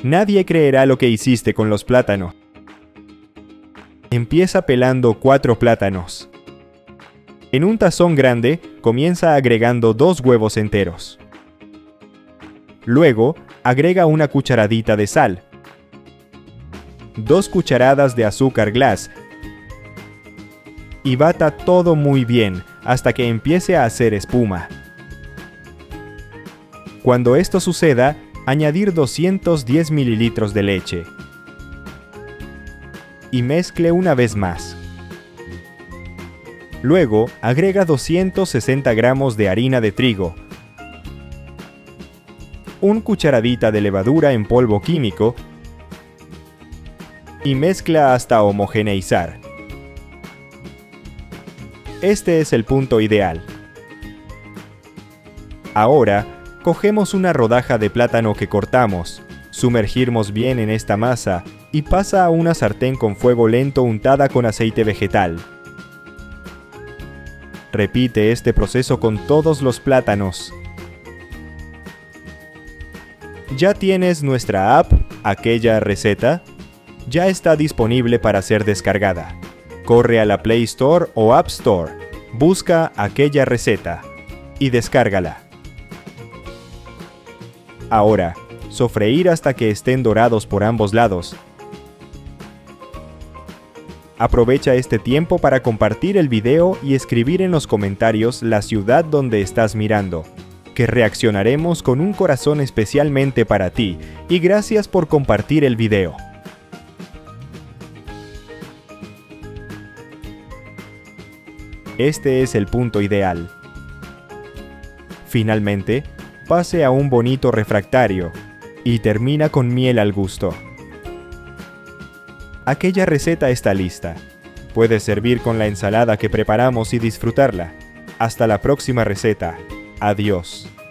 Nadie creerá lo que hiciste con los plátanos. Empieza pelando 4 plátanos. En un tazón grande, comienza agregando 2 huevos enteros. Luego, agrega una cucharadita de sal, 2 cucharadas de azúcar glass y bata todo muy bien hasta que empiece a hacer espuma. Cuando esto suceda, añadir 210 mililitros de leche y mezcle una vez más. Luego, agrega 260 gramos de harina de trigo, 1 cucharadita de levadura en polvo químico y mezcla hasta homogeneizar. Este es el punto ideal. Ahora, cogemos una rodaja de plátano que cortamos, sumergimos bien en esta masa y pasa a una sartén con fuego lento untada con aceite vegetal. Repite este proceso con todos los plátanos. Ya tienes nuestra app, Aquella Receta. Ya está disponible para ser descargada. Corre a la Play Store o App Store, busca Aquella Receta y descárgala. Ahora, sofreír hasta que estén dorados por ambos lados. Aprovecha este tiempo para compartir el video y escribir en los comentarios la ciudad donde estás mirando, que reaccionaremos con un corazón especialmente para ti, y gracias por compartir el video. Este es el punto ideal. Finalmente, pase a un bonito refractario y termina con miel al gusto. Aquella Receta está lista. Puedes servir con la ensalada que preparamos y disfrutarla. Hasta la próxima receta. Adiós.